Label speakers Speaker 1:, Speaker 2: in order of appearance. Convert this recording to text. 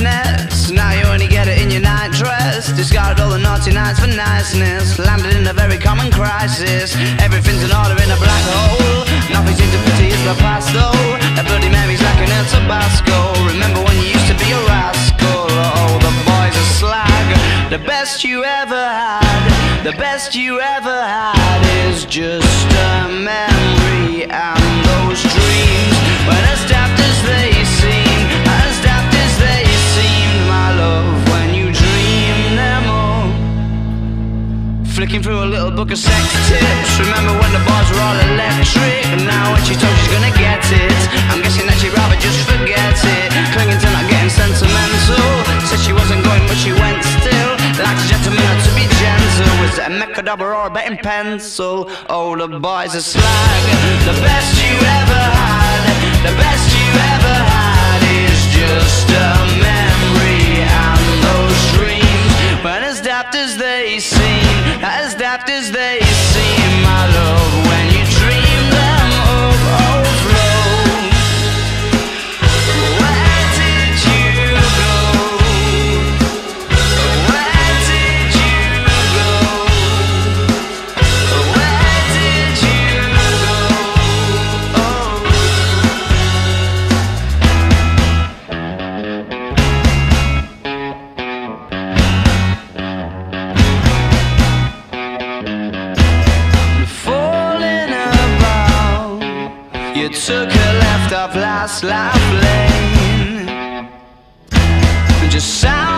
Speaker 1: niceness. Now you only get it in your night dress. Discarded all the naughty nights for niceness. Landed in a very common crisis. Everything's in order in a black hole. Nothing seems to pity is the past though. That Bloody Mary's like an El Tabasco. Remember when you used to be a rascal? Oh, the boys are slag. The best you ever had, the best you ever had is just a memory. And those dreams, when as daft as they seem, as daft as they seemed, my love, when you dream them all. Flicking through a little book of sex tips. Remember when the bars were all electric? Now when she told she's gonna get it, I'm guessing that she'd rather just forget it. Clinging to not getting sentimental. Said she wasn't going but she went still. Like a gentleman had to be gentle. Was it a Mechadabra or a betting pencil? Oh, the boys are slag. The best you ever had, the best you ever had is just a memory. And those dreams, when as daft as they seem, as daft as they seem, my love, when you dream them overflow. Where did you go? Where did you go? Where did you go? Oh. Falling about, you took a left off last life lane. Just sound